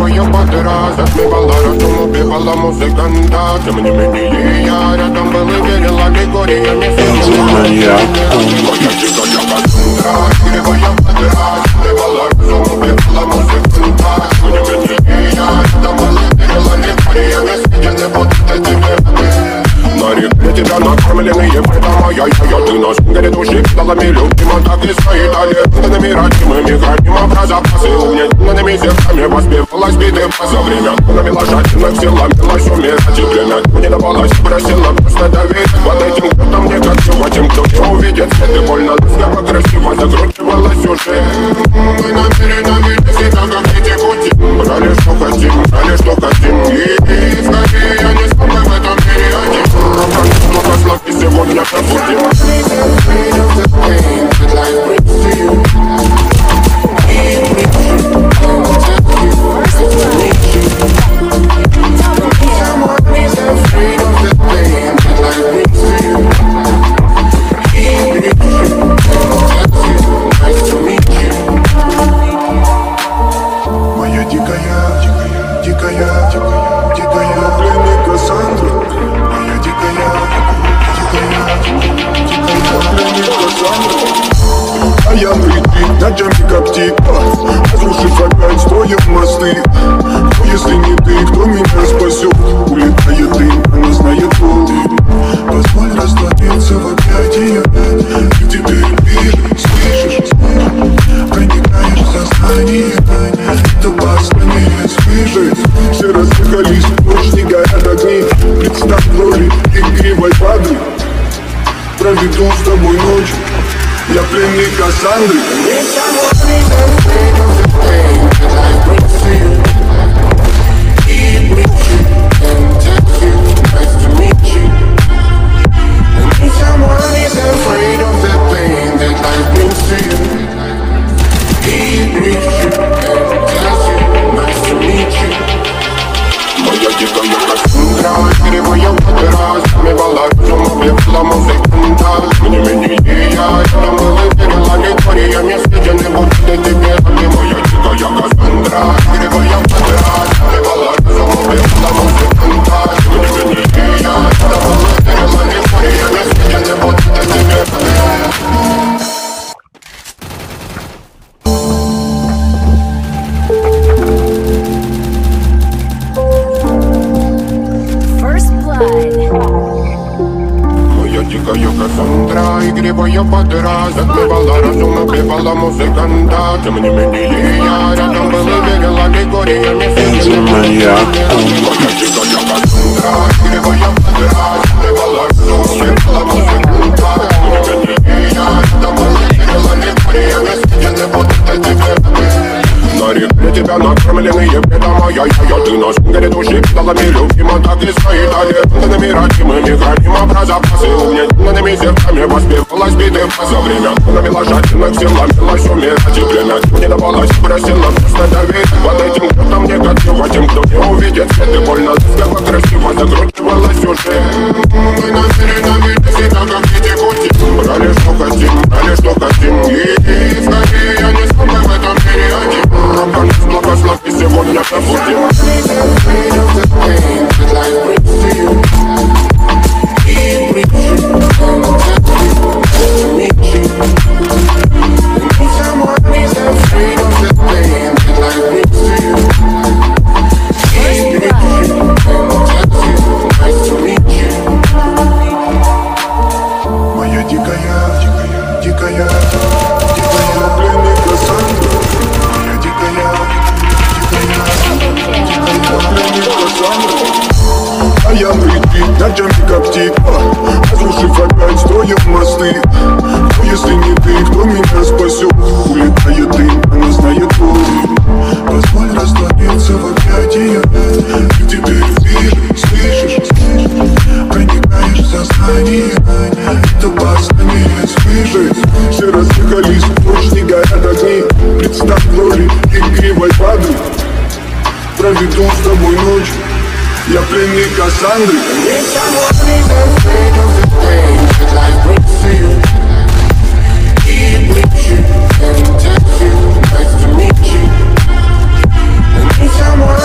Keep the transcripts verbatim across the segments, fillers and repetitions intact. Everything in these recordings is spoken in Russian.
игривая подра затмевала разум, убивала музыканта. Тем не менее я рядом был и верил аллегориями. Моя дикая Кассандра, игривая подра затмевала разум, убивала музыканта. Тем не менее я рядом был и верил аллегориями. Съедены будут этими. На реке тебя накормленные предама. Я-я-я, ты на шпингере души педалами любима. Так и стоит талентными родимыми. Храним образопасы угнетенными сердцами. Воспевалась биты за время. Навела жадных сил, ломилась умирать. И время не давалось, просила просто доверить. Под этим кто-то мне красиво, тем, кто не увидит свет. И больно ласково, красиво закручивалась уже. Мы намерены видеть себя, как дети хотим. Брали, что хотим, брали, что хотим. И скорее я не смогу в этом мире один. Много слов и сегодня пробудим. Моя дикая, дикая, дикая, дикая, дикая пленник Кассандра. Моя дикая, дикая, дикая пленник Кассандра. А я на ретрит, на джампе как типа, разрушив опять строим мосты. Но если не ты, кто меня спасет? Улетает дым, она знает пол. Позволь раствориться в объятиях. И теперь ближе, слышишь? Проникаешь в сознание. Это послание слышит. Все разъехались, ночь не горят огни. Представь в роли игривой падры. Проведу с тобой ночь. Я пленник Кассандры. Моя дикая Кассандра, игривая подра затмевала разум, убивала музыканта. Тем не менее я рядом был и верил аллегориями. Съедены будут эти белыми. Моя дикая Кассандра, игривая подра затмевала разум, убивала музыканта. Тем не менее я рядом был и верил аллегориями. Съедены будут эти белыми. Дикая Кассандра, игривая подра затмевала разум, убивала музыканта. Тем не менее я рядом был и верил аллегориями. Моя дикая Кассандра, игривая подра затмевала разум, убивала музыканта. Тем не менее я рядом был и верил аллегориями. Съедены будут эти белыми. На реке тебя накормленные предама. Я-я-я, ты на шпингере души педалами любима. Так и стоит талентными родимыми. Храним образопасы угнетенными сердцами. Воспевалась биты за время. Навела жадных сил, ломилась умирать. И время не давалось, просила просто доверить. Под этим кто-то мне красиво, тем, кто не увидит свет. И больно ласково, красиво закручивалась уже. Мы намерены видеть себя, как дети хотим. Брали, что хотим, брали, что хотим. И скорее я не смогу в этом мире один. Много слов и сегодня пробудим. Моя дикая, дикая, дикая, дикая пленник Кассандра. Моя дикая, дикая, дикая пленник Кассандра. А я на ретрит, на джампе как типа, разрушив опять строим мосты. Но если не ты, кто меня спасет? Улетает дым, она знает пол. Позволь раствориться в объятиях. И теперь ближе, слышишь? Проникаешь в сознание. Это послание слышит. Все разъехались, ночь не горят огни. Представь в роли игривой падры. Проведу с тобой ночь. Я пленник Кассандры. Someone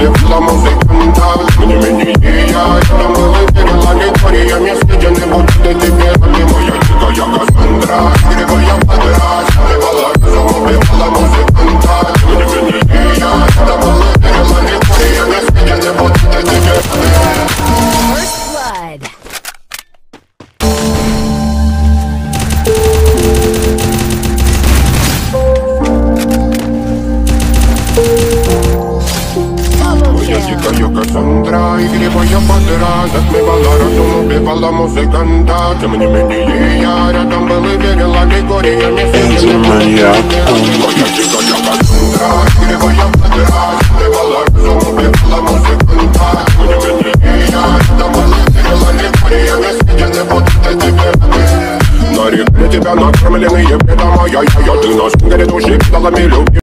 убивала музыканта. Тем не менее я рядом был и верила лекариями. Сидя не будет эти первыми. Моя дикая Кассандра, игривая подра, сбивала разум, убивала музыканта. Тем не менее я рядом был и верила лекариями. Сидя не будет эти первыми. First blood. Моя дикая Кассандра, игривая подра, затмевала разум, убивала музыканта. Тем не менее я рядом был и верила лекариями. Сидя не будет эти первыми. Моя дикая Кассандра, игривая подра, сбивала разум, убивала музыканта. Тем не менее я рядом был и верила лекариями. Сидя не будет эти первыми. На реке тебя накормленные беда моя, я, я, ты наш горит души, педалами любви.